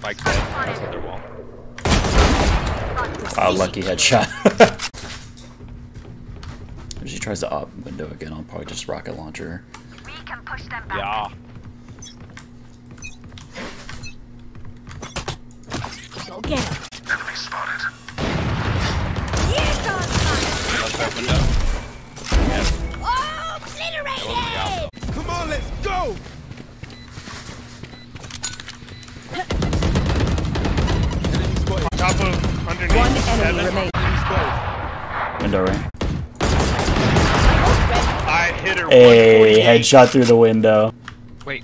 Mike's dead. That's on their wall. Wow, lucky headshot. If she tries to op window again, I'll probably just rocket launcher her. We can push them back. Yeah. Go get him. Enemy spotted. Here's on fire. Left side window. Oh, obliterated! Come on, let's go! Top of underneath. One enemy remaining. Window right. I hit her. Hey, headshot through the window. Wait.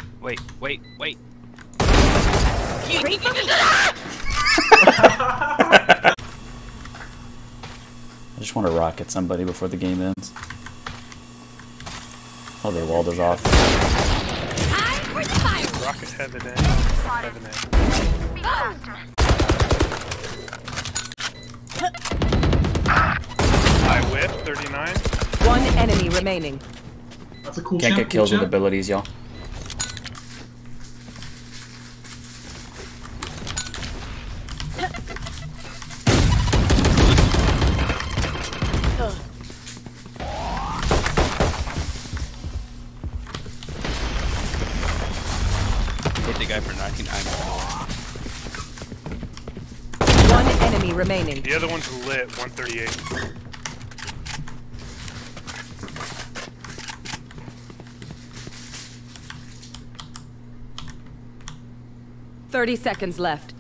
I just want to rocket somebody before the game ends. Oh, their wall is off. Time for the fire. Rocket heaven A. Heaven A. Be faster. I whip 39. One enemy remaining. That's a cool Can't champ, get kills cool with champ. abilities, y'all. Hit the guy for 99. One enemy remaining. The other one's lit, 138. Thirty seconds left.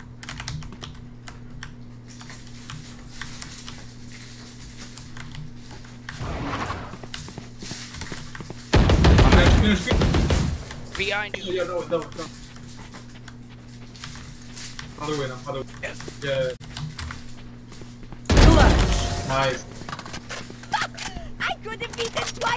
Behind you. Yeah, no. Other way, other way. Yes. Yeah, Clutch. nice. I couldn't beat them twice.